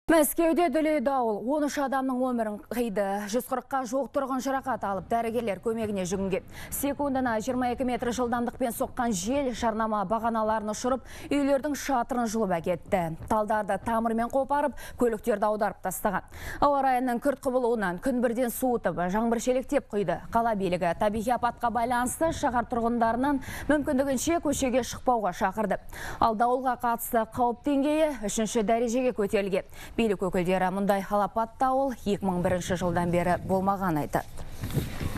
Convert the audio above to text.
Мәскеуде дүлей дауыл 13 адамның өмірін қиды. 140-қа жуық тұрғын жарақат алып, дәрігерлер көмегіне жүгінген. Секундына 22 метр жылдамдықпен соққан жел жарнама бағаналарын ұшырып, үйлердің шатырын жұлып әкетті. Талдарды тамырмен қопарып, көліктерді аударып тастаған. Ауа райының күрт құбылуынан күн бірден суытып, жаңбыр шелектеп құйды. Қала билігі табиғи апатқа байланысты шаһар тұрғындарынан мүмкіндігінше көшеге шықпауға шақырды. Ал дауылға қатысты қауіп деңгейі 3-ші дәрежеге көтерілген. Билік өкілдері мұндай алапат дауыл 2001 жылдан бері болмаған айтады.